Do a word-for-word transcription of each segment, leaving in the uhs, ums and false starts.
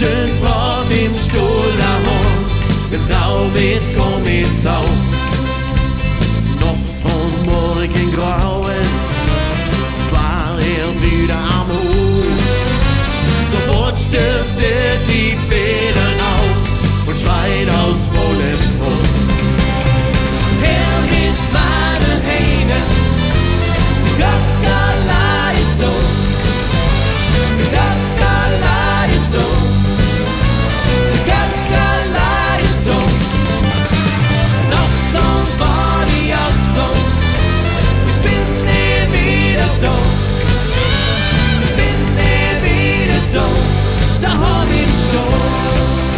schön vor dem Stuhl daheim. Wenn's grau wird, komm ins Haus. Nachts von Morgengrauen war er wieder am Hof. Sofort stirbt er die Federn auf und schreit aus vollem Mund. Her mit meinen Hähnen, die Kakerlake ist tot, die Kakerlake ist tot, die Kakerlake ist tot. Noch lang war die Ausflug, ich bin nie wieder da, ich bin nie wieder da, daheim im Stall.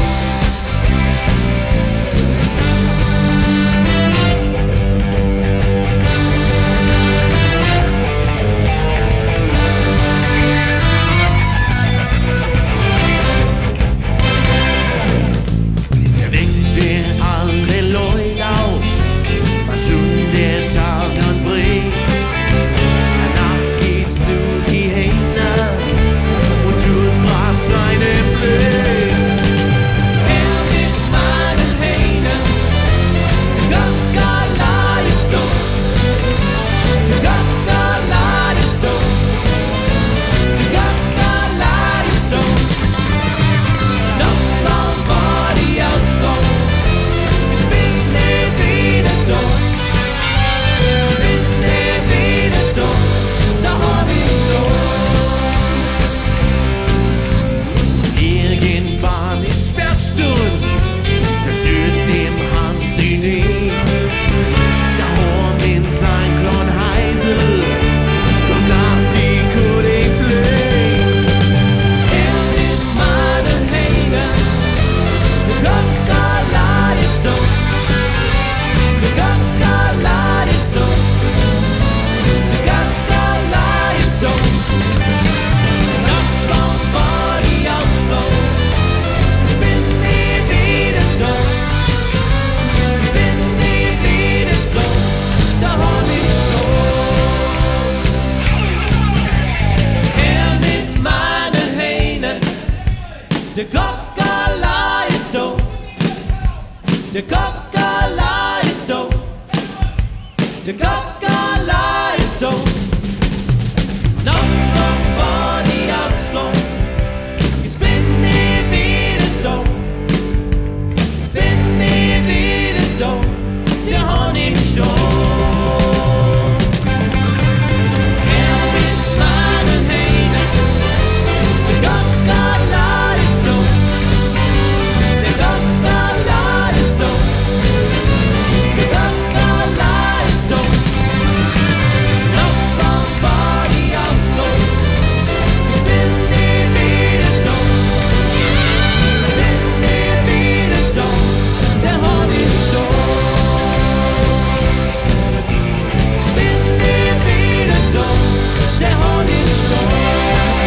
Schon der Tag anbricht, danach geht zu die Hähne und tut brav seine Pflicht. Er mit meinen Hähnen, die Kakerlake ist tot, die Kakerlake ist tot, die Kakerlake ist tot. Noch lang war die Ausflug, ich bin nie wieder da. Irgendwann ist Sperrstunde, da stört dem Hansi nie. Daheim in sein kleinen Heisel kommt nach die Kude Play. Er mit meinen Hähnen, die Kakerlake ist tot, die Kakerlake ist tot, die Kakerlake ist tot. Noch lang war die Ausflug, ich bin nie wieder da, ich bin nie wieder da, daheim im Stall. Er mit meinen Hähnen, die Kakerlake ist tot, die Kakerlake ist tot, die Kakerlake ist tot. Noch lang war die Ausflug, ich bin nie wieder da, ich bin nie wieder da, daheim im Stall. Er mit meinen Hähnen, die Kakerlake ist tot, die Kakerlake ist tot, die Kakerlake ist tot. Noch lang war die Ausflug, ich bin nie wieder da, ich bin nie wieder da, daheim im Stall. Bin nie wieder da, daheim im Stall.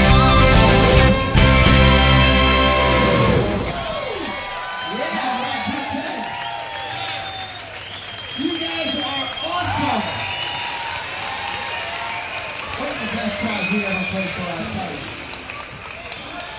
You guys are awesome! One of the best songs we ever played for our